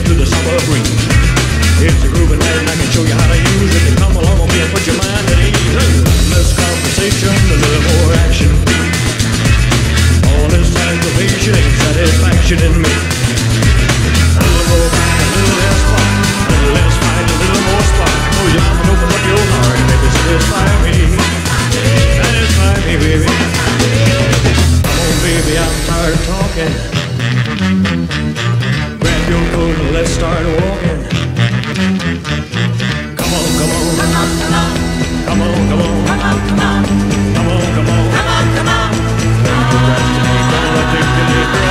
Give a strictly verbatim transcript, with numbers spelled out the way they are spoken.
to the summer breeze. It's a groovy night and I can show you how to use it. Come along with me and put your mind at ease. Less conversation, a little more action. All this aggravation ain't satisfaction in me. A little more back, a little less spark, a little less fight, a little more spark. Close your mouth and open up your heart and baby, satisfy me. Satisfy me, baby. Come on, baby, I'm tired of talking. Grab your coat and let's start walking. Come on, come on, come on, come on, come on, come on, come on, come on, come on, come on, come on, come on. Don't procrastinate, don't articulate.